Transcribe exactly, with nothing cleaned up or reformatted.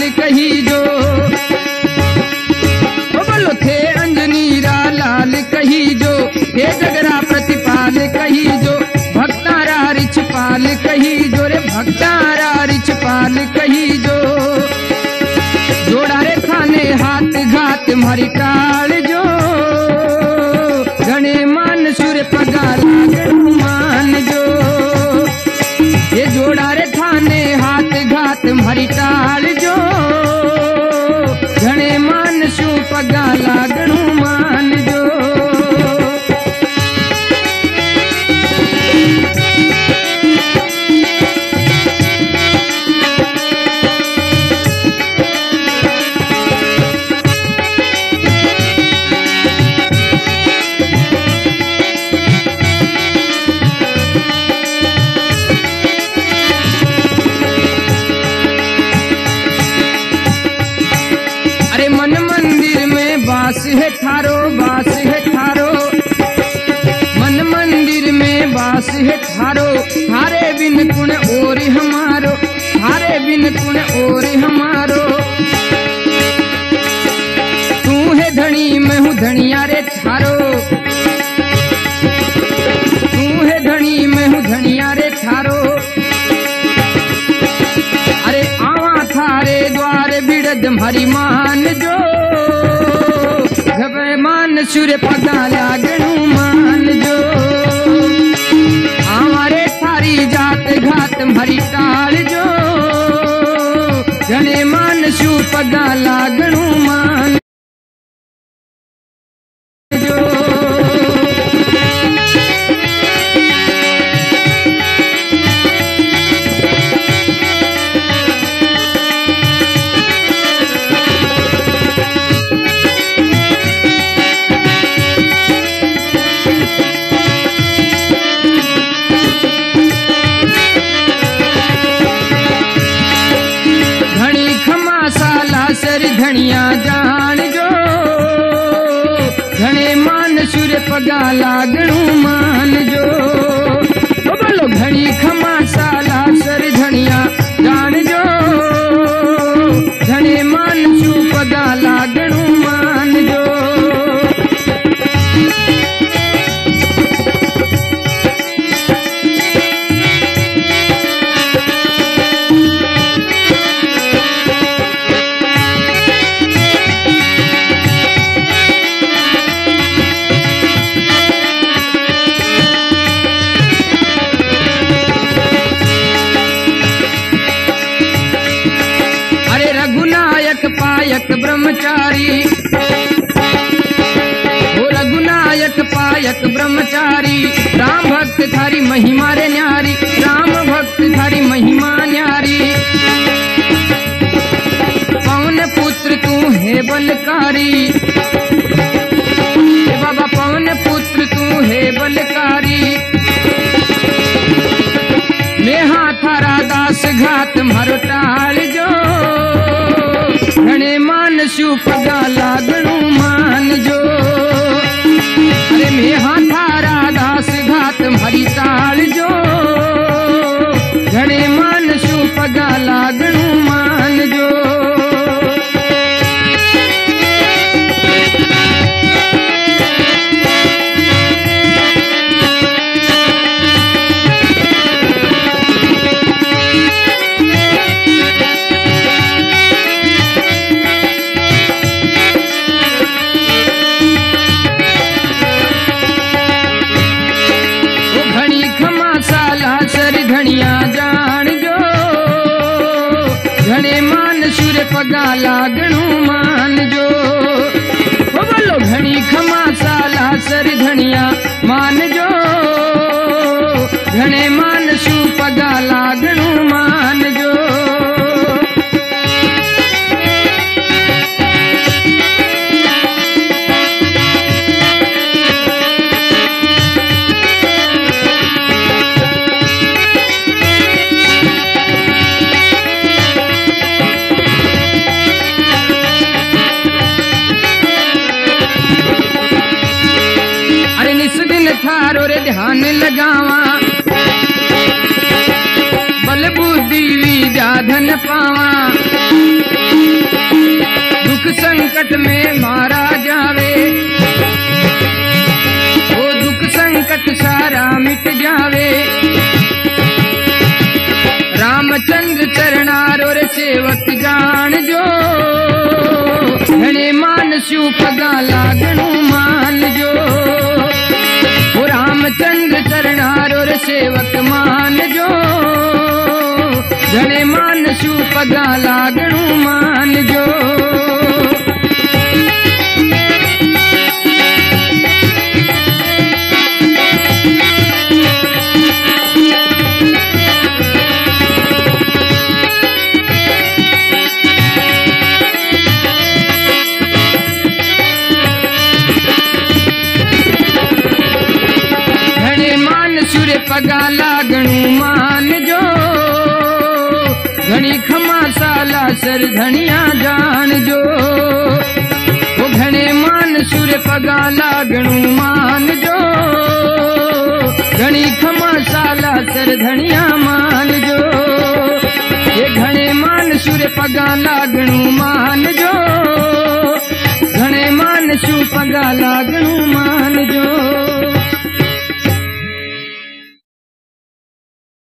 कही जो, बोलो थे अंजनीरा लाल कही जो, हे जगरा प्रतिपाल कही जो, भक्तारा रिछपाल कही जो रे भक्तारा रिछपाल कही जो। जोड़ा रे थाने हाथ घात मारी टाल जो, घने मान सुर पगार मान जो। ये जोड़ा रे थाने हाथ घात मारी टाल जो, घने मान सु पगा लागणू मान जो। बास है थारो बास है थारो, मन मंदिर में बास है थारो, थारे बिन कुण और हमारो, थारे बिन कुण और हमारो। तू है धनी मैं हूँ धनिया रे थारो, तू है धनी मैं हूँ धनिया रे थारो। अरे आवा थारे द्वार बिड़द हरी मान जो, मान सुर पगा लागणू मान जो। हमारे थारी जात घात भरी टाल जो, घने मान सु पगा लागणू मान जो। धनिया जान जो, घने मान सुर पगा लागणू मान जो। बोलो घनी खमा साला सर धनिया जान जो, घने मान सु पगा लागणू मान जो। पायक ब्रह्मचारी हो रघुनायक पायक ब्रह्मचारी, राम भक्त थारी महिमा रे न्यारी, राम भक्त थारी महिमा न्यारी। पवन पुत्र तू है बलकारी, बाबा पवन पुत्र तू है बलकारी। मेहा थारा दास घात मारो टाल जो, घने मान सु पगा लागणू मान जो। अरे मेहा थारा दास घात भरी टाल जो, घने मान सु पगा लागणू मान जो। धनिया जान जो, घने मान सुर पगा लागणू मान जो। बोलो घनी खमा साला सर धनिया मान जो, घने मान सु पगा लागणू मान जो। थारो रे ध्यान लगावा, बल बुद्धि दीवी जा धन पावा, दुख संकट में मारा जावे, वो दुख संकट सारा मिट जावे। रामचंद्र चरणारो रे सेवक जान जो, घणे मान स्यू पगा लागणू मान जो। वो रामचंद्र चरणारो रे सेवक मान जो, घणे मान स्यू पगा लागणू मान जो। पगा लागणू मान जो, घणी खमा साला सर धनिया जान जो। वो घणे मान सुर पगा लागणू मान जो, घणी खमा साला सर धनिया मान जो। ये घणे मान सुर पगा लागणू मान जो, घणे मान सु पगा लागणू मान जो।